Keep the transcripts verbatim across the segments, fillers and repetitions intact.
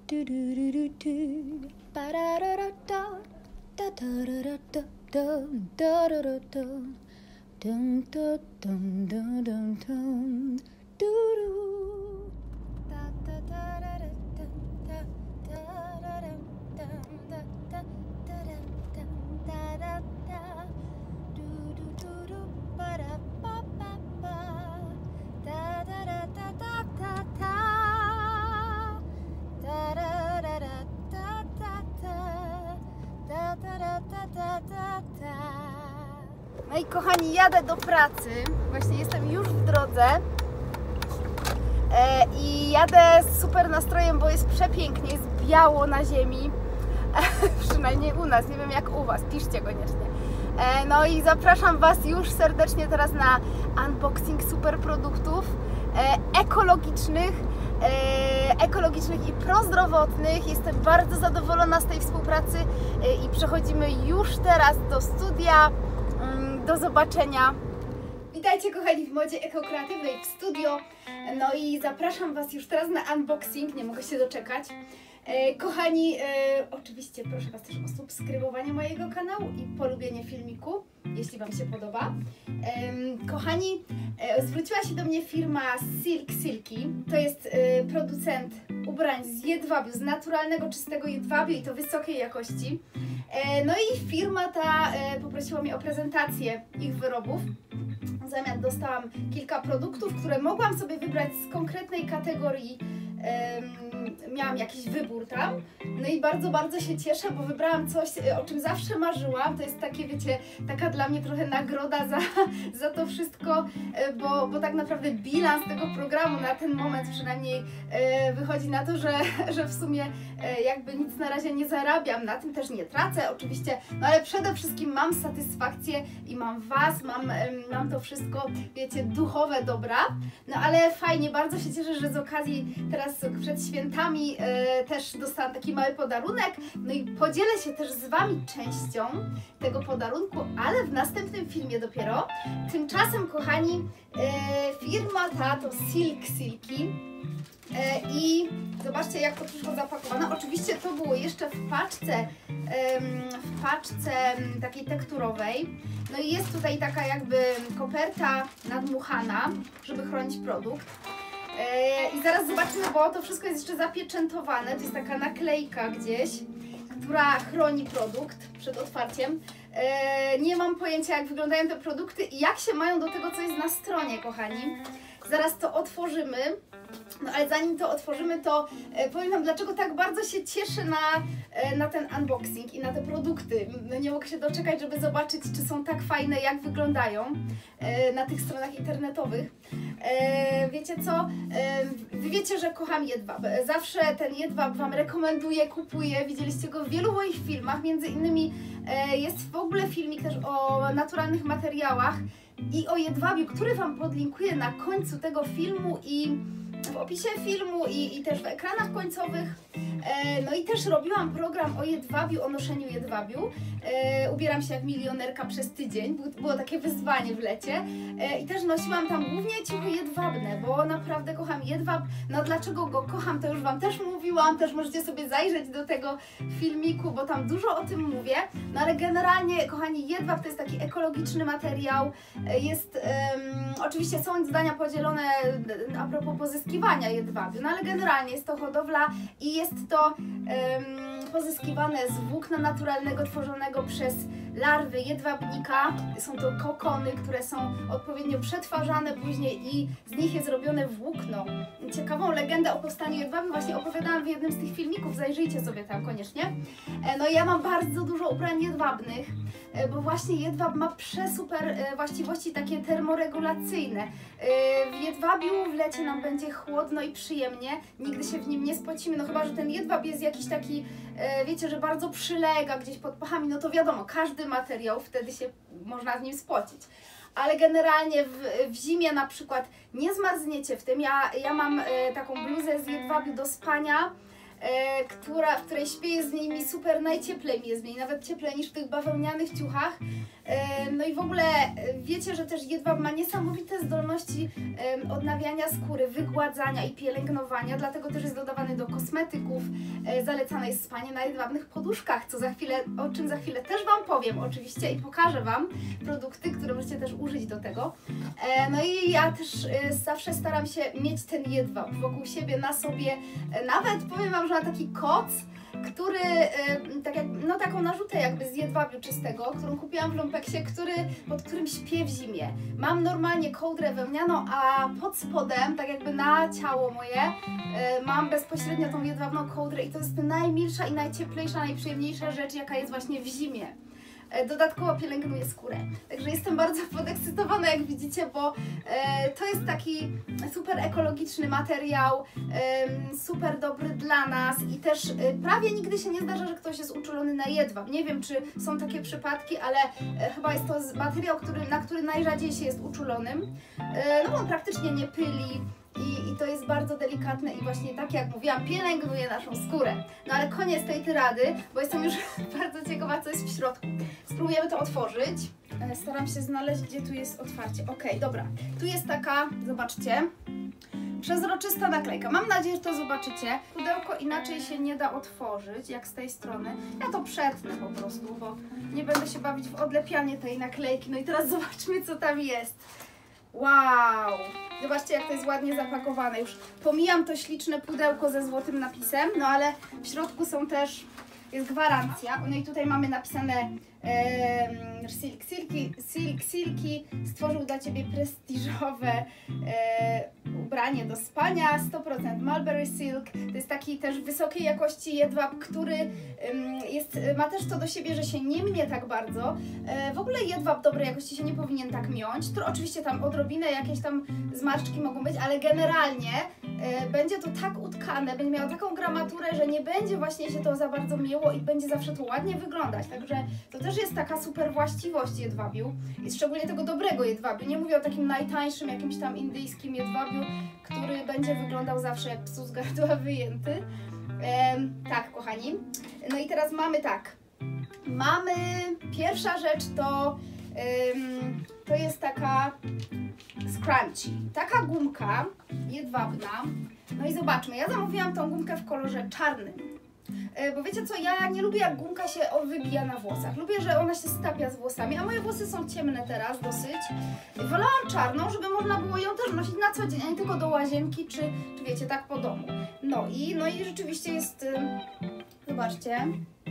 do do do do do ba da da da da da da da da da da da dum dum dum dum dum dum do do da da da da da da da da da da da da da do do do do ba da ba ba ba da da da da da da da da da da da da da da da da da da. No i kochani, jadę do pracy, właśnie jestem już w drodze e, i jadę z super nastrojem, bo jest przepięknie, jest biało na ziemi, przynajmniej u nas, nie wiem jak u Was, piszcie koniecznie. E, no i zapraszam Was już serdecznie teraz na unboxing super produktów e, ekologicznych, e, ekologicznych i prozdrowotnych. Jestem bardzo zadowolona z tej współpracy e, i przechodzimy już teraz do studia. Do zobaczenia. Witajcie kochani w modzie ekokreatywnej w studio. No i zapraszam Was już teraz na unboxing, nie mogę się doczekać. E, kochani, e, oczywiście proszę Was też o subskrybowanie mojego kanału i polubienie filmiku, jeśli Wam się podoba. E, kochani, e, zwróciła się do mnie firma Silk Silky. To jest e, producent ubrań z jedwabiu, z naturalnego, czystego jedwabiu i to wysokiej jakości. E, no i firma ta e, poprosiła mnie o prezentację ich wyrobów. W zamian dostałam kilka produktów, które mogłam sobie wybrać z konkretnej kategorii. Miałam jakiś wybór tam, no i bardzo, bardzo się cieszę, bo wybrałam coś, o czym zawsze marzyłam. To jest takie, wiecie, taka dla mnie trochę nagroda za, za to wszystko, bo, bo tak naprawdę bilans tego programu na ten moment przynajmniej wychodzi na to, że, że w sumie jakby nic na razie nie zarabiam, na tym też nie tracę oczywiście, no ale przede wszystkim mam satysfakcję i mam Was, mam, mam to wszystko, wiecie, duchowe dobra, no ale fajnie, bardzo się cieszę, że z okazji teraz przed świętami e, też dostałam taki mały podarunek, no i podzielę się też z Wami częścią tego podarunku, ale w następnym filmie dopiero. Tymczasem, kochani, e, firma ta to Silk Silky e, i zobaczcie, jak to przyszło zapakowane. Oczywiście to było jeszcze w paczce, e, w paczce takiej tekturowej. No i jest tutaj taka jakby koperta nadmuchana, żeby chronić produkt. I zaraz zobaczymy, bo to wszystko jest jeszcze zapieczętowane. To jest taka naklejka gdzieś, która chroni produkt przed otwarciem. Nie mam pojęcia, jak wyglądają te produkty i jak się mają do tego, co jest na stronie, kochani. Zaraz to otworzymy. No ale zanim to otworzymy, to e, powiem Wam, dlaczego tak bardzo się cieszę na, e, na ten unboxing i na te produkty. No, nie mogę się doczekać, żeby zobaczyć, czy są tak fajne, jak wyglądają e, na tych stronach internetowych. E, wiecie co? E, wy wiecie, że kocham jedwab. Zawsze ten jedwab Wam rekomenduję, kupuję. Widzieliście go w wielu moich filmach. Między innymi e, jest w ogóle filmik też o naturalnych materiałach i o jedwabiu, który Wam podlinkuję na końcu tego filmu i w opisie filmu i, i też w ekranach końcowych. E, no i też robiłam program o jedwabiu, o noszeniu jedwabiu. E, ubieram się jak milionerka przez tydzień, było takie wyzwanie w lecie. E, I też nosiłam tam głównie ciuchy jedwabne, bo naprawdę kocham jedwab. No dlaczego go kocham, to już Wam też mówiłam, też możecie sobie zajrzeć do tego filmiku, bo tam dużo o tym mówię. No ale generalnie, kochani, jedwab to jest taki ekologiczny materiał. E, jest, um, oczywiście są zdania podzielone a propos pozyskiwania jedwabiu, no ale generalnie jest to hodowla i jest to um, pozyskiwane z włókna naturalnego tworzonego przez larwy jedwabnika. Są to kokony, które są odpowiednio przetwarzane później i z nich jest robione włókno. Ciekawą legendę o powstaniu jedwabiu właśnie opowiadałam w jednym z tych filmików, zajrzyjcie sobie tam koniecznie. No i ja mam bardzo dużo ubrań jedwabnych, bo właśnie jedwab ma przesuper właściwości takie termoregulacyjne. W jedwabiu w lecie nam będzie chłodno i przyjemnie, nigdy się w nim nie spocimy, no chyba że ten jedwab jest jakiś taki, wiecie, że bardzo przylega gdzieś pod pachami, no to wiadomo, każdy materiał wtedy się można w nim spocić. Ale generalnie w, w zimie na przykład nie zmarzniecie w tym. Ja, ja mam e, taką bluzę z jedwabiu do spania, e, która, w której śpię, jest z niej mi super, najcieplej mi jest w niej, nawet cieplej niż w tych bawełnianych ciuchach. No i w ogóle wiecie, że też jedwab ma niesamowite zdolności odnawiania skóry, wygładzania i pielęgnowania, dlatego też jest dodawany do kosmetyków. Zalecane jest spanie na jedwabnych poduszkach, co za chwilę, o czym za chwilę też Wam powiem oczywiście i pokażę Wam produkty, które możecie też użyć do tego. No i ja też zawsze staram się mieć ten jedwab wokół siebie, na sobie. Nawet powiem Wam, że na taki koc, który, tak jak, no taką narzutę jakby z jedwabiu czystego, którą kupiłam w lumpeksie, który, pod którym śpię w zimie. Mam normalnie kołdrę wełnianą, a pod spodem, tak jakby na ciało moje, mam bezpośrednio tą jedwabną kołdrę i to jest najmilsza i najcieplejsza, najprzyjemniejsza rzecz, jaka jest właśnie w zimie. Dodatkowo pielęgnuje skórę. Także jestem bardzo podekscytowana, jak widzicie, bo e, to jest taki super ekologiczny materiał, e, super dobry dla nas i też e, prawie nigdy się nie zdarza, że ktoś jest uczulony na jedwab. Nie wiem, czy są takie przypadki, ale e, chyba jest to materiał, który, na który najrzadziej się jest uczulonym. E, no on praktycznie nie pyli. I, I to jest bardzo delikatne i właśnie tak jak mówiłam, pielęgnuje naszą skórę. No ale koniec tej tyrady, bo jestem już bardzo ciekawa, co jest w środku. Spróbujemy to otworzyć. Staram się znaleźć, gdzie tu jest otwarcie. Ok, dobra. Tu jest taka, zobaczcie, przezroczysta naklejka. Mam nadzieję, że to zobaczycie. Pudełko inaczej się nie da otworzyć, jak z tej strony. Ja to przetnę po prostu, bo nie będę się bawić w odlepianie tej naklejki. No i teraz zobaczmy, co tam jest. Wow! Zobaczcie, jak to jest ładnie zapakowane. Już pomijam to śliczne pudełko ze złotym napisem, no ale w środku są też, jest gwarancja. No i tutaj mamy napisane e, Silk Silki, Silk Silki stworzył dla Ciebie prestiżowe e, ubranie do spania, sto procent Mulberry Silk. To jest taki też wysokiej jakości jedwab, który e, jest, ma też to do siebie, że się nie mnie tak bardzo. E, w ogóle jedwab dobrej jakości się nie powinien tak miąć. To oczywiście tam odrobinę jakieś tam zmarszczki mogą być, ale generalnie e, będzie to tak utkane, będzie miało taką gramaturę, że nie będzie właśnie się to za bardzo mięło i będzie zawsze to ładnie wyglądać. Także to też jest taka super właściwość jedwabiu i szczególnie tego dobrego jedwabiu. Nie mówię o takim najtańszym, jakimś tam indyjskim jedwabiu, który będzie wyglądał zawsze jak psu z gardła wyjęty. Ehm, tak, kochani. No i teraz mamy tak. Mamy, pierwsza rzecz to, ym, to jest taka scrunchie. Taka gumka jedwabna. No i zobaczmy, ja zamówiłam tą gumkę w kolorze czarnym. Bo wiecie co, ja nie lubię, jak gumka się wybija na włosach. Lubię, że ona się stapia z włosami, a moje włosy są ciemne teraz dosyć. Wolałam czarną, żeby można było ją też nosić na co dzień, a nie tylko do łazienki, czy, czy wiecie, tak po domu. No i, no i rzeczywiście jest, zobaczcie,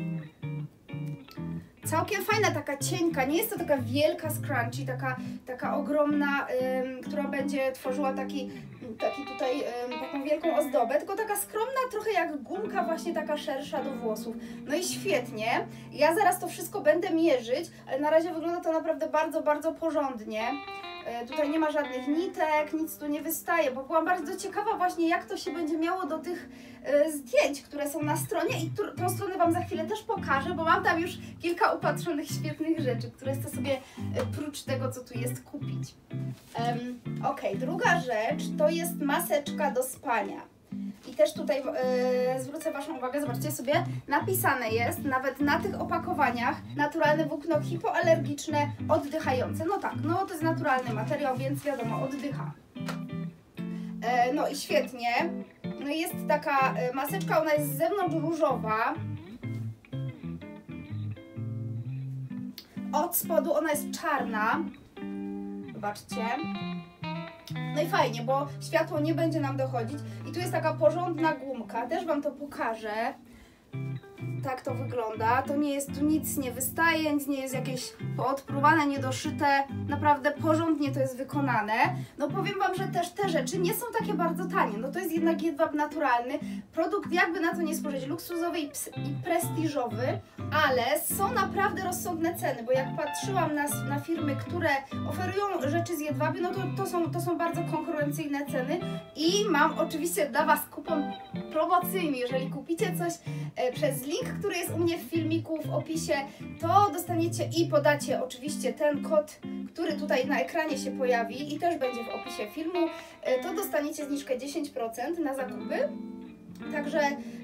całkiem fajna, taka cienka, nie jest to taka wielka scrunchie, taka, taka ogromna, ym, która będzie tworzyła taki, taki tutaj, ym, taką wielką ozdobę, tylko taka skromna, trochę jak gumka, właśnie taka szersza do włosów. No i świetnie, ja zaraz to wszystko będę mierzyć, ale na razie wygląda to naprawdę bardzo, bardzo porządnie. Tutaj nie ma żadnych nitek, nic tu nie wystaje, bo byłam bardzo ciekawa właśnie, jak to się będzie miało do tych y, zdjęć, które są na stronie i tu, tą stronę Wam za chwilę też pokażę, bo mam tam już kilka upatrzonych świetnych rzeczy, które chcę sobie y, prócz tego, co tu jest, kupić. Um, ok, druga rzecz to jest maseczka do spania. I też tutaj yy, zwrócę Waszą uwagę, zobaczcie sobie, napisane jest nawet na tych opakowaniach naturalne włókno hipoalergiczne, oddychające. No tak, no to jest naturalny materiał, więc wiadomo, oddycha. E, no i świetnie. No i jest taka maseczka, ona jest z zewnątrz różowa. Od spodu ona jest czarna. Zobaczcie. No i fajnie, bo światło nie będzie nam dochodzić. I tu jest taka porządna gumka, też Wam to pokażę. Tak to wygląda. To nie jest, tu nic nie wystaje, nic nie jest jakieś poodpruwane, niedoszyte. Naprawdę porządnie to jest wykonane. No powiem Wam, że też te rzeczy nie są takie bardzo tanie. No to jest jednak jedwab naturalny. Produkt, jakby na to nie spojrzeć, luksusowy i, i prestiżowy, ale są naprawdę rozsądne ceny, bo jak patrzyłam na, na firmy, które oferują rzeczy z jedwabiu, no to, to, są, to są bardzo konkurencyjne ceny i mam oczywiście dla Was kupon promocyjny. Jeżeli kupicie coś e, przez link, który jest u mnie w filmiku, w opisie, to dostaniecie i podacie oczywiście ten kod, który tutaj na ekranie się pojawi i też będzie w opisie filmu, e, to dostaniecie zniżkę dziesięć procent na zakupy. Także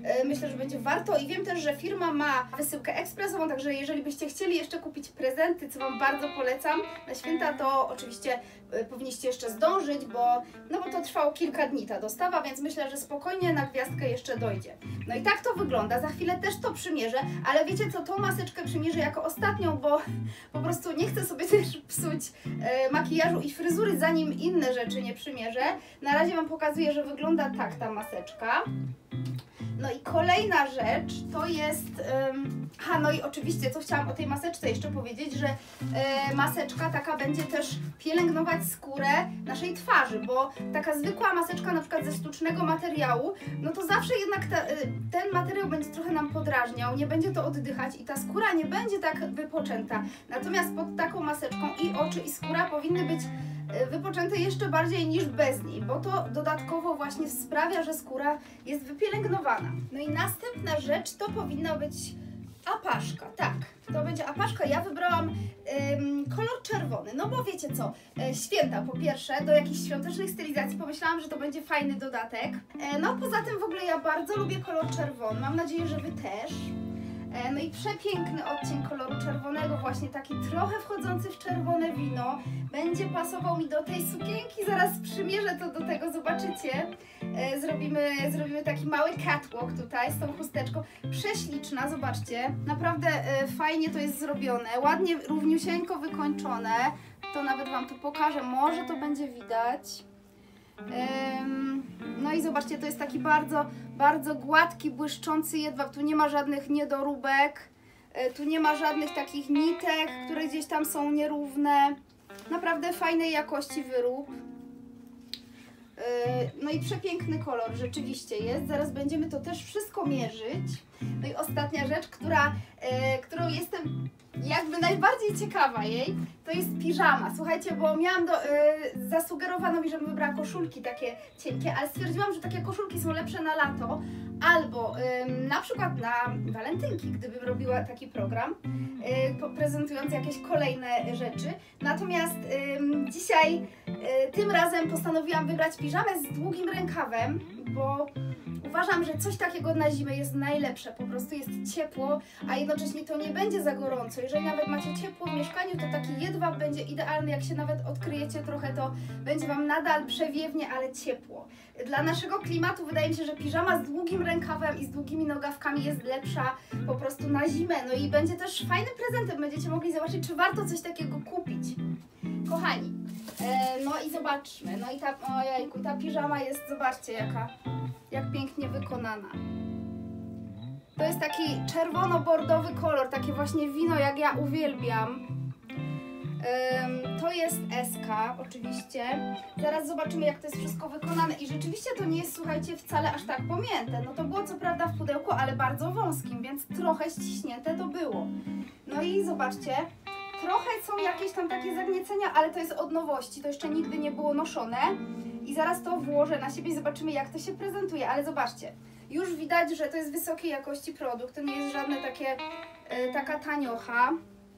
myślę, że będzie warto i wiem też, że firma ma wysyłkę ekspresową, także jeżeli byście chcieli jeszcze kupić prezenty, co Wam bardzo polecam na święta, to oczywiście powinniście jeszcze zdążyć, bo, no bo to trwało kilka dni ta dostawa, więc myślę, że spokojnie na gwiazdkę jeszcze dojdzie. No i tak to wygląda, za chwilę też to przymierzę, ale wiecie co, tą maseczkę przymierzę jako ostatnią, bo po prostu nie chcę sobie też psuć e, makijażu i fryzury, zanim inne rzeczy nie przymierzę. Na razie Wam pokazuję, że wygląda tak ta maseczka. No i kolejna rzecz to jest, um, aha, no i oczywiście, co chciałam o tej maseczce jeszcze powiedzieć, że e, maseczka taka będzie też pielęgnować skórę naszej twarzy, bo taka zwykła maseczka na przykład ze sztucznego materiału, no to zawsze jednak ta, e, ten materiał będzie trochę nam podrażniał, nie będzie to oddychać i ta skóra nie będzie tak wypoczęta. Natomiast pod taką maseczką i oczy i skóra powinny być wypoczęte jeszcze bardziej niż bez niej, bo to dodatkowo właśnie sprawia, że skóra jest wypielęgnowana. No i następna rzecz to powinna być apaszka, tak, to będzie apaszka. Ja wybrałam ym, kolor czerwony, no bo wiecie co, e, święta po pierwsze, do jakichś świątecznych stylizacji pomyślałam, że to będzie fajny dodatek. E, no poza tym w ogóle ja bardzo lubię kolor czerwony, mam nadzieję, że Wy też. No i przepiękny odcień koloru czerwonego, właśnie taki trochę wchodzący w czerwone wino, będzie pasował mi do tej sukienki, zaraz przymierzę to do tego, zobaczycie. Zrobimy, zrobimy taki mały catwalk tutaj z tą chusteczką, prześliczna, zobaczcie, naprawdę fajnie to jest zrobione, ładnie, równiusieńko wykończone, to nawet Wam tu pokażę, może to będzie widać. No i zobaczcie, to jest taki bardzo, bardzo gładki, błyszczący jedwab, tu nie ma żadnych niedoróbek, tu nie ma żadnych takich nitek, które gdzieś tam są nierówne, naprawdę fajnej jakości wyrób. No i przepiękny kolor rzeczywiście jest, zaraz będziemy to też wszystko mierzyć. No i ostatnia rzecz, która, e, którą jestem jakby najbardziej ciekawa jej, to jest piżama. Słuchajcie, bo miałam do, e, zasugerowano mi, żebym wybrała koszulki takie cienkie, ale stwierdziłam, że takie koszulki są lepsze na lato, albo e, na przykład na walentynki, gdybym robiła taki program, e, prezentując jakieś kolejne rzeczy. Natomiast e, dzisiaj, e, tym razem postanowiłam wybrać piżamę z długim rękawem, bo uważam, że coś takiego na zimę jest najlepsze, po prostu jest ciepło, a jednocześnie to nie będzie za gorąco. Jeżeli nawet macie ciepło w mieszkaniu, to taki jedwab będzie idealny, jak się nawet odkryjecie trochę, to będzie Wam nadal przewiewnie, ale ciepło. Dla naszego klimatu wydaje mi się, że piżama z długim rękawem i z długimi nogawkami jest lepsza po prostu na zimę, no i będzie też fajnym prezentem, będziecie mogli zobaczyć, czy warto coś takiego kupić. Kochani, e, no i zobaczmy, no i ta, ojejku, ta piżama jest, zobaczcie jaka, jak pięknie wykonana. To jest taki czerwono-bordowy kolor, takie właśnie wino, jak ja uwielbiam. Ym, to jest S K oczywiście. Zaraz zobaczymy, jak to jest wszystko wykonane. I rzeczywiście to nie jest, słuchajcie, wcale aż tak pomięte. No to było co prawda w pudełku, ale bardzo wąskim, więc trochę ściśnięte to było. No i zobaczcie, trochę są jakieś tam takie zagniecenia, ale to jest od nowości. To jeszcze nigdy nie było noszone. I zaraz to włożę na siebie i zobaczymy, jak to się prezentuje. Ale zobaczcie, już widać, że to jest wysokiej jakości produkt. To nie jest żadne takie, yy, taka taniocha.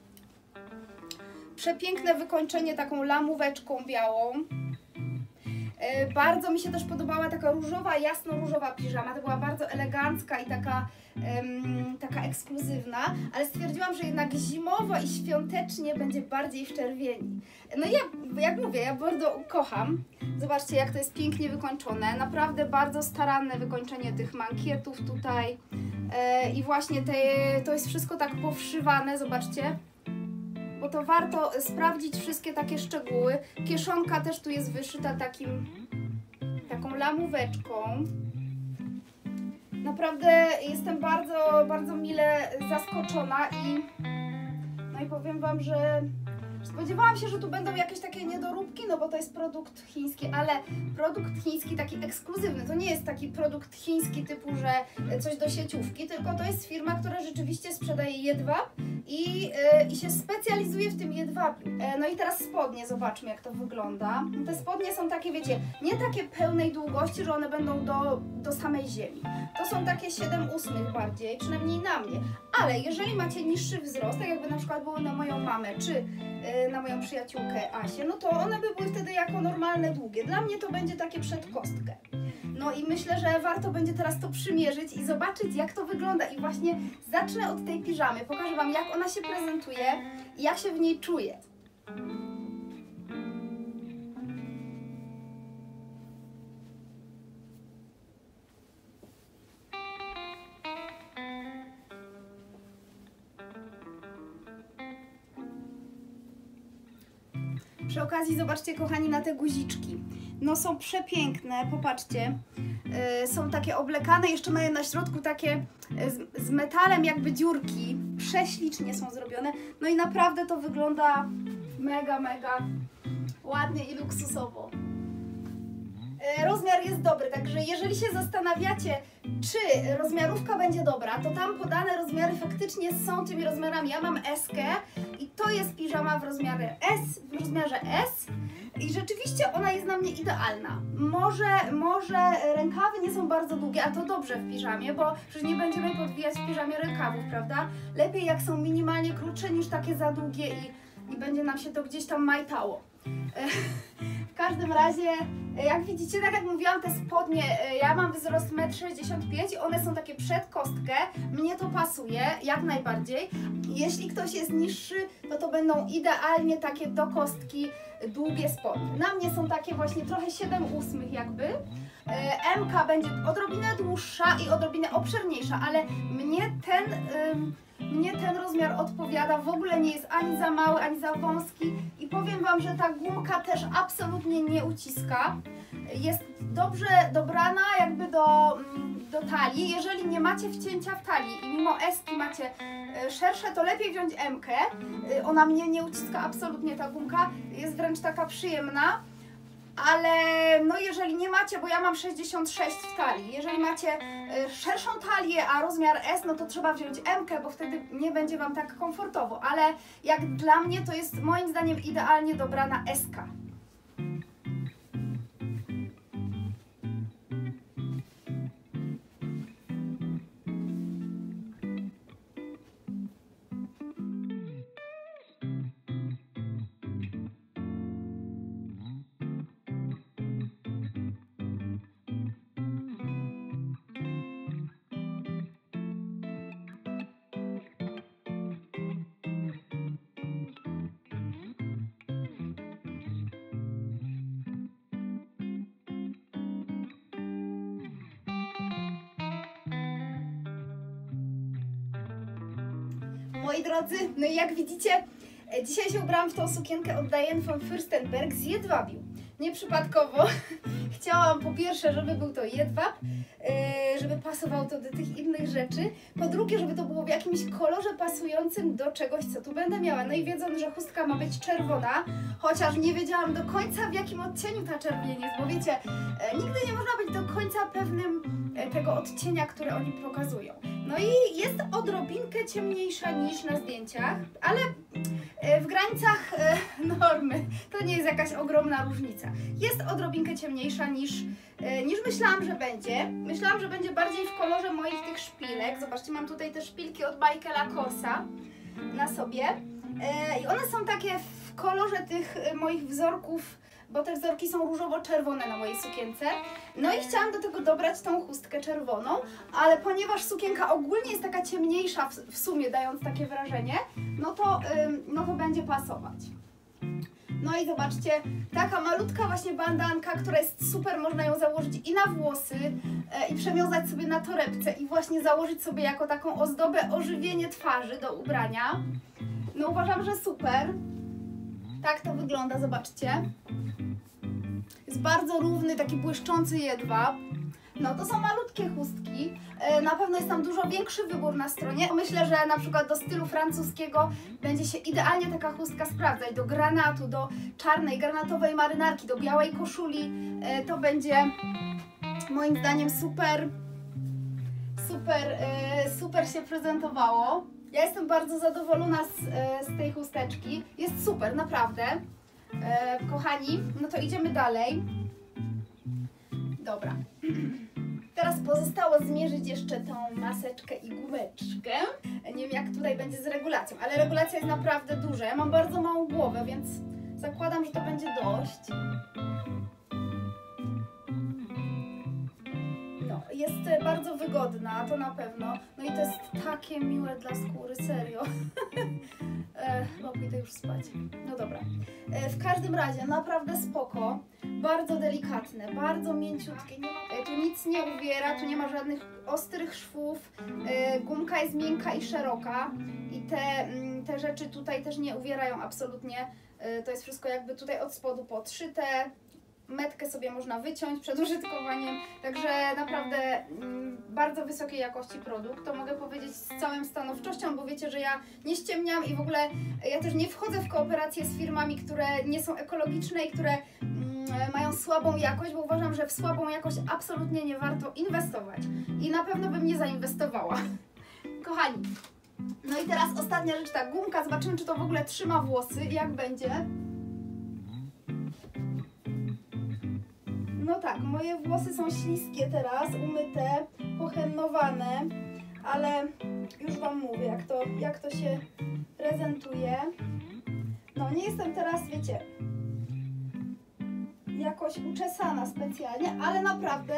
Przepiękne wykończenie taką lamóweczką białą. Yy, bardzo mi się też podobała taka różowa, jasno-różowa piżama. To była bardzo elegancka i taka, ym, taka ekskluzywna, ale stwierdziłam, że jednak zimowo i świątecznie będzie bardziej w czerwieni. No i ja, jak mówię, ja bardzo kocham. Zobaczcie, jak to jest pięknie wykończone. Naprawdę bardzo staranne wykończenie tych mankietów tutaj. Yy, I właśnie te, to jest wszystko tak powszywane, zobaczcie. Bo to warto sprawdzić wszystkie takie szczegóły. Kieszonka też tu jest wyszyta takim, taką lamóweczką. Naprawdę jestem bardzo, bardzo mile zaskoczona i no i powiem Wam, że spodziewałam się, że tu będą jakieś takie niedoróbki, no bo to jest produkt chiński, ale produkt chiński taki ekskluzywny. To nie jest taki produkt chiński typu, że coś do sieciówki, tylko to jest firma, która rzeczywiście sprzedaje jedwab i, yy, i się specjalizuje w tym jedwabiu. E, no i teraz spodnie, zobaczmy, jak to wygląda. Te spodnie są takie, wiecie, nie takie pełnej długości, że one będą do, do samej ziemi. To są takie siedem ósmych bardziej, przynajmniej na mnie. Ale jeżeli macie niższy wzrost, tak jakby na przykład było na moją mamę, czy yy, na moją przyjaciółkę Asię, no to one by były wtedy jako normalne długie. Dla mnie to będzie takie przed kostkę. No i myślę, że warto będzie teraz to przymierzyć i zobaczyć, jak to wygląda. I właśnie zacznę od tej piżamy. Pokażę Wam, jak ona się prezentuje i jak się w niej czuję. Przy okazji zobaczcie, kochani, na te guziczki. No są przepiękne, popatrzcie. Yy, są takie oblekane, jeszcze mają na środku takie z, z metalem jakby dziurki. Prześlicznie są zrobione. No i naprawdę to wygląda mega, mega ładnie i luksusowo. Yy, rozmiar jest dobry, także jeżeli się zastanawiacie, czy rozmiarówka będzie dobra, to tam podane rozmiary faktycznie są tymi rozmiarami. Ja mam eskę i to jest piżama w rozmiarze S, w rozmiarze S i rzeczywiście ona jest na mnie idealna. Może, może rękawy nie są bardzo długie, a to dobrze w piżamie, bo przecież nie będziemy podwijać w piżamie rękawów, prawda? Lepiej jak są minimalnie krótsze niż takie za długie i, i będzie nam się to gdzieś tam majtało. W każdym razie, jak widzicie, tak jak mówiłam, te spodnie, ja mam wzrost metr sześćdziesiąt pięć i one są takie przed kostkę, mnie to pasuje jak najbardziej. Jeśli ktoś jest niższy, to to będą idealnie takie do kostki długie spodnie. Na mnie są takie właśnie trochę siedem ósmych jakby. M-ka będzie odrobinę dłuższa i odrobinę obszerniejsza, ale mnie ten... Ym, Mnie ten rozmiar odpowiada, w ogóle nie jest ani za mały, ani za wąski i powiem Wam, że ta gumka też absolutnie nie uciska. Jest dobrze dobrana jakby do, do talii. Jeżeli nie macie wcięcia w talii i mimo eski macie szersze, to lepiej wziąć M-kę. Ona mnie nie uciska absolutnie, ta gumka jest wręcz taka przyjemna. Ale no jeżeli nie macie, bo ja mam sześćdziesiąt sześć w talii, jeżeli macie y, szerszą talię, a rozmiar S, no to trzeba wziąć M-kę, bo wtedy nie będzie Wam tak komfortowo, ale jak dla mnie to jest moim zdaniem idealnie dobrana S-ka. Moi drodzy, no i jak widzicie, dzisiaj się ubrałam w tą sukienkę od Diane von Furstenberg z jedwabiu. Nieprzypadkowo chciałam po pierwsze, żeby był to jedwab, żeby pasował to do tych innych rzeczy, po drugie, żeby to było w jakimś kolorze pasującym do czegoś, co tu będę miała. No i wiedząc, że chustka ma być czerwona, chociaż nie wiedziałam do końca, w jakim odcieniu ta czerwień jest, bo wiecie, nigdy nie można być do końca pewnym tego odcienia, które oni pokazują. No i jest odrobinkę ciemniejsza niż na zdjęciach, ale w granicach normy. To nie jest jakaś ogromna różnica. Jest odrobinkę ciemniejsza niż, niż myślałam, że będzie. Myślałam, że będzie bardziej w kolorze moich tych szpilek. Zobaczcie, mam tutaj te szpilki od Michaela Korsa na sobie. I one są takie w kolorze tych moich wzorków, bo te wzorki są różowo-czerwone na mojej sukience. No i chciałam do tego dobrać tą chustkę czerwoną, ale ponieważ sukienka ogólnie jest taka ciemniejsza w, w sumie, dając takie wrażenie, no to, ym, no to będzie pasować. No i zobaczcie, taka malutka właśnie bandanka, która jest super, można ją założyć i na włosy e, i przewiązać sobie na torebce i właśnie założyć sobie jako taką ozdobę, ożywienie twarzy do ubrania. No uważam, że super. Tak to wygląda, zobaczcie. Jest bardzo równy, taki błyszczący jedwab. No to są malutkie chustki. Na pewno jest tam dużo większy wybór na stronie. Myślę, że na przykład do stylu francuskiego będzie się idealnie taka chustka sprawdzać. Do granatu, do czarnej, granatowej marynarki, do białej koszuli. To będzie moim zdaniem super, super, super się prezentowało. Ja jestem bardzo zadowolona z, z tej chusteczki. Jest super, naprawdę. E, kochani, no to idziemy dalej. Dobra. Teraz pozostało zmierzyć jeszcze tą maseczkę i gumeczkę. Nie wiem, jak tutaj będzie z regulacją, ale regulacja jest naprawdę duża. Ja mam bardzo małą głowę, więc zakładam, że to będzie dość. jest bardzo wygodna, to na pewno. No i to jest takie miłe dla skóry, serio. e, no pójdę już spać. No dobra. E, w każdym razie, naprawdę spoko. Bardzo delikatne, bardzo mięciutkie. Nie ma, e, tu nic nie uwiera, tu nie ma żadnych ostrych szwów. E, gumka jest miękka i szeroka. I te, m, te rzeczy tutaj też nie uwierają absolutnie. E, to jest wszystko jakby tutaj od spodu podszyte. Metkę sobie można wyciąć przed użytkowaniem, także naprawdę mm, bardzo wysokiej jakości produkt, to mogę powiedzieć z całą stanowczością, bo wiecie, że ja nie ściemniam i w ogóle ja też nie wchodzę w kooperacje z firmami, które nie są ekologiczne i które mm, mają słabą jakość, bo uważam, że w słabą jakość absolutnie nie warto inwestować i na pewno bym nie zainwestowała. Kochani, no i teraz ostatnia rzecz, ta gumka, zobaczymy, czy to w ogóle trzyma włosy i jak będzie. No tak, moje włosy są śliskie teraz, umyte, pohennowane, ale już Wam mówię, jak to, jak to się prezentuje. No nie jestem teraz, wiecie, jakoś uczesana specjalnie, ale naprawdę,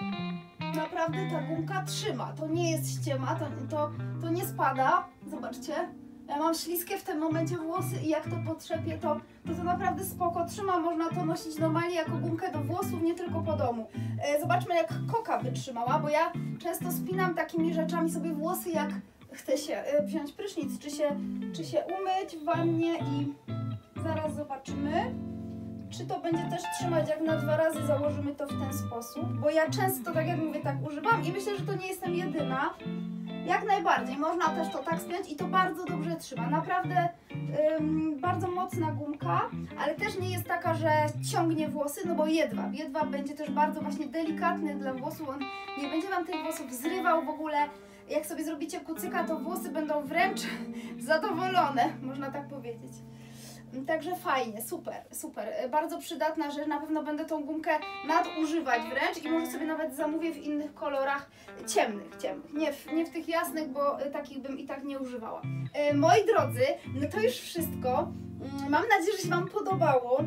naprawdę ta gumka trzyma. To nie jest ściema, to, to, to nie spada, zobaczcie. Ja mam śliskie w tym momencie włosy i jak to potrzepię, to, to to naprawdę spoko trzyma. Można to nosić normalnie jako gumkę do włosów, nie tylko po domu. E, zobaczmy, jak Koka wytrzymała, bo ja często spinam takimi rzeczami sobie włosy, jak chcę się e, wziąć prysznic, czy się, czy się umyć w wannie i zaraz zobaczymy, czy to będzie też trzymać, jak na dwa razy założymy to w ten sposób, bo ja często, tak jak mówię, tak używam i myślę, że to nie jestem jedyna. Jak najbardziej, można też to tak spiąć i to bardzo dobrze trzyma. Naprawdę ym, bardzo mocna gumka, ale też nie jest taka, że ciągnie włosy, no bo jedwab. Jedwab będzie też bardzo właśnie delikatny dla włosów, on nie będzie Wam tych włosów zrywał w ogóle. Jak sobie zrobicie kucyka, to włosy będą wręcz zadowolone, można tak powiedzieć. Także fajnie, super, super, bardzo przydatna rzecz, na pewno będę tą gumkę nadużywać wręcz i może sobie nawet zamówię w innych kolorach ciemnych, ciemnych, nie w, nie w tych jasnych, bo takich bym i tak nie używała. E, moi drodzy, no to już wszystko, mam nadzieję, że się Wam podobało.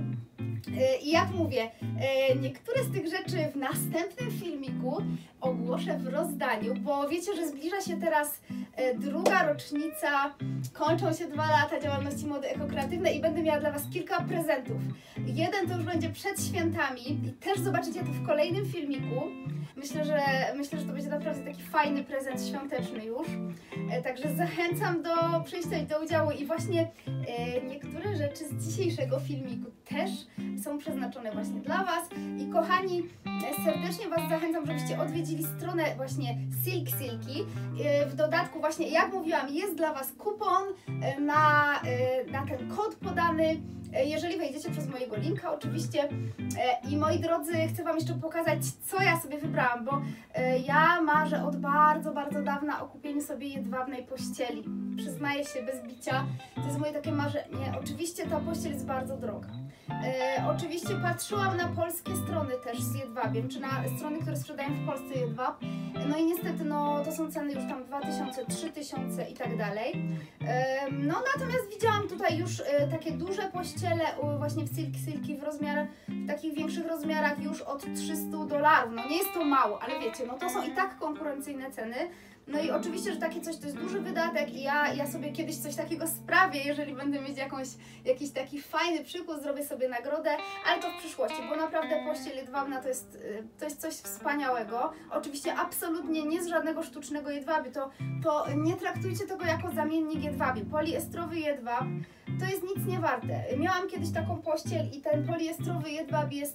I jak mówię, niektóre z tych rzeczy w następnym filmiku ogłoszę w rozdaniu, bo wiecie, że zbliża się teraz druga rocznica, kończą się dwa lata działalności Mody Ekokreatywnej i będę miała dla Was kilka prezentów. Jeden to już będzie przed świętami i też zobaczycie to w kolejnym filmiku. Myślę, że, myślę, że to będzie naprawdę taki fajny prezent świąteczny już. Także zachęcam do przyjścia i do udziału i właśnie niektóre rzeczy z dzisiejszego filmiku też są przeznaczone właśnie dla Was. I kochani, serdecznie Was zachęcam, żebyście odwiedzili stronę właśnie Silk Silki. W dodatku właśnie, jak mówiłam, jest dla Was kupon na, na ten kod podany, jeżeli wejdziecie przez mojego linka oczywiście. I moi drodzy, chcę Wam jeszcze pokazać, co ja sobie wybrałam, bo ja marzę od bardzo, bardzo dawna o kupieniu sobie jedwabnej pościeli. Przyznaję się bez bicia, to jest moje takie marzenie. Oczywiście ta pościel jest bardzo droga. E, oczywiście patrzyłam na polskie strony też z jedwabiem, czy na strony, które sprzedają w Polsce jedwab. No i niestety no, to są ceny już tam dwa tysiące, trzy tysiące i tak dalej. E, no natomiast widziałam tutaj już e, takie duże pościele u, właśnie w Silk Silki w rozmiarach, w takich większych rozmiarach już od trzystu dolarów. No nie jest to mało, ale wiecie, no to są i tak konkurencyjne ceny. No i oczywiście, że takie coś to jest duży wydatek i ja, ja sobie kiedyś coś takiego sprawię, jeżeli będę mieć jakąś, jakiś taki fajny przykład, zrobię sobie nagrodę, ale to w przyszłości, bo naprawdę pościel jedwabna to jest, to jest coś wspaniałego. Oczywiście absolutnie nie z żadnego sztucznego jedwabiu, to, to nie traktujcie tego jako zamiennik jedwabiu. Poliestrowy jedwab to jest nic nie warte. Miałam kiedyś taką pościel i ten poliestrowy jedwab jest,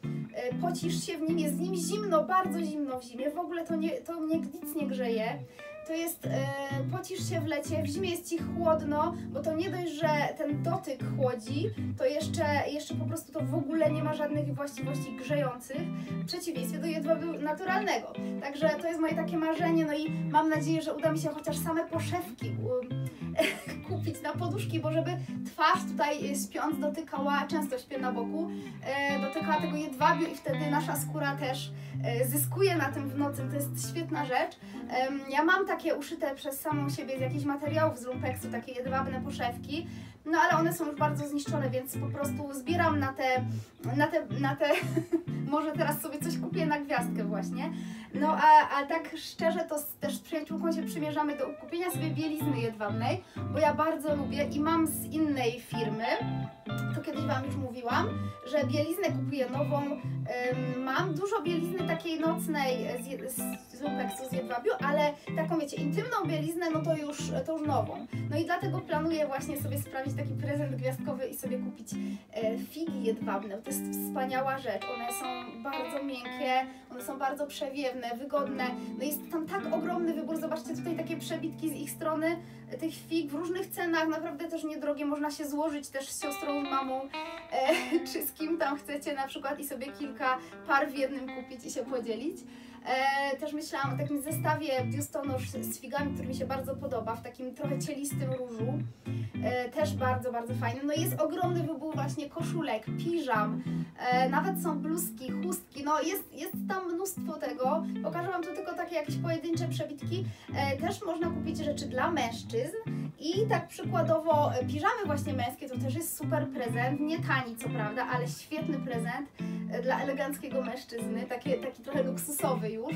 pocisz się w nim, jest z nim zimno, bardzo zimno w zimie, w ogóle to, nie, to mnie nic nie grzeje. To jest, e, pocisz się w lecie, w zimie jest Ci chłodno, bo to nie dość, że ten dotyk chłodzi, to jeszcze, jeszcze po prostu to w ogóle nie ma żadnych właściwości grzejących, w przeciwieństwie do jedwabiu naturalnego. Także to jest moje takie marzenie, no i mam nadzieję, że uda mi się chociaż same poszewki um, kupić na poduszki, bo żeby twarz tutaj śpiąc dotykała, często śpię na boku, e, dotykała tego jedwabiu i wtedy nasza skóra też e, zyskuje na tym w nocy, to jest świetna rzecz. E, ja mam takie uszyte przez samą siebie z jakichś materiałów z lumpeksu, takie jedwabne poszewki, no ale one są już bardzo zniszczone, więc po prostu zbieram na te, na te, na te może teraz sobie coś kupię na gwiazdkę właśnie. No a, a tak szczerze to też z przyjaciółką się przymierzamy do kupienia sobie bielizny jedwabnej, bo ja bardzo lubię i mam z innej firmy, to kiedyś Wam już mówiłam, że bieliznę kupuję nową. Ym, mam dużo bielizny takiej nocnej z, z, z lumpeksu, z jedwabiu, ale taką wiecie, intymną bieliznę, no to już, to już nową. No i dlatego planuję właśnie sobie sprawić taki prezent gwiazdkowy i sobie kupić e, figi jedwabne. To jest wspaniała rzecz. One są bardzo miękkie, one są bardzo przewiewne, wygodne. No jest tam tak ogromny wybór. Zobaczcie tutaj takie przebitki z ich strony tych fig w różnych cenach, naprawdę też niedrogie. Można się złożyć też z siostrą, mamą, e, czy z kim tam chcecie na przykład i sobie kilka par w jednym kupić i się podzielić. E, też myślałam o takim zestawie biustonosz z figami, który mi się bardzo podoba, w takim trochę cielistym różu. E, też bardzo, bardzo fajny. No jest ogromny wybór właśnie koszulek, piżam, e, nawet są bluzki, chustki, no jest, jest tam mnóstwo tego. Pokażę Wam tu tylko takie jakieś pojedyncze przebitki. E, też można kupić rzeczy dla mężczyzn i tak przykładowo e, piżamy właśnie męskie, to też jest super prezent, nie tani co prawda, ale świetny prezent e, dla eleganckiego mężczyzny, taki, taki trochę luksusowy już.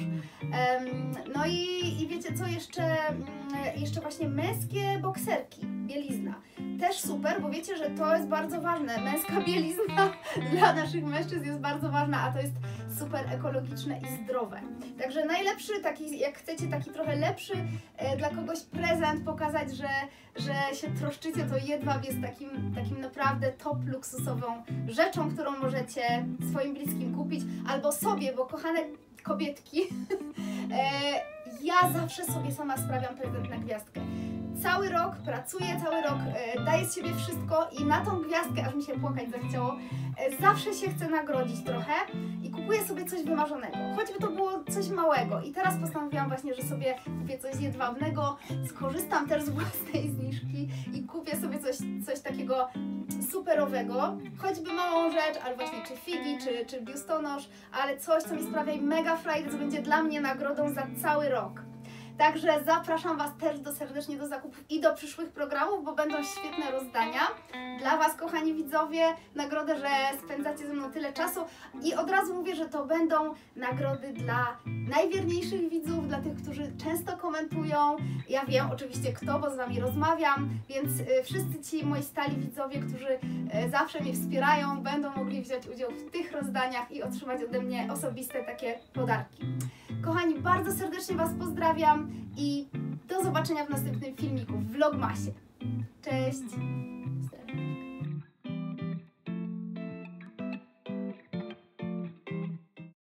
No i, i wiecie co, jeszcze, jeszcze właśnie męskie bokserki, bielizna. Też super, bo wiecie, że to jest bardzo ważne. Męska bielizna dla naszych mężczyzn jest bardzo ważna, a to jest super ekologiczne i zdrowe. Także najlepszy, taki, jak chcecie taki trochę lepszy e, dla kogoś prezent, pokazać, że, że się troszczycie, to jedwab jest takim, takim naprawdę top luksusową rzeczą, którą możecie swoim bliskim kupić albo sobie, bo kochane kobietki, e, ja zawsze sobie sama sprawiam prezent na gwiazdkę. Cały rok pracuję, cały rok e, daję z siebie wszystko i na tą gwiazdkę, aż mi się płakać zachciało, e, zawsze się chcę nagrodzić trochę i kupuję sobie coś wymarzonego, choćby to było coś małego. I teraz postanowiłam właśnie, że sobie kupię coś jedwabnego, skorzystam też z własnej zniżki i kupię sobie coś, coś takiego superowego, choćby małą rzecz, ale właśnie czy figi, czy, czy biustonosz, ale coś, co mi sprawia mega frajdę, co będzie dla mnie nagrodą za cały rok. Także zapraszam Was też do, serdecznie do zakupów i do przyszłych programów, bo będą świetne rozdania dla Was, kochani widzowie. Nagrodę, że spędzacie ze mną tyle czasu i od razu mówię, że to będą nagrody dla najwierniejszych widzów, dla tych, którzy często komentują. Ja wiem oczywiście kto, bo z Wami rozmawiam, więc wszyscy ci moi stali widzowie, którzy zawsze mnie wspierają, będą mogli wziąć udział w tych rozdaniach i otrzymać ode mnie osobiste takie podarki. Kochani, bardzo serdecznie Was pozdrawiam i do zobaczenia w następnym filmiku w Vlogmasie. Cześć!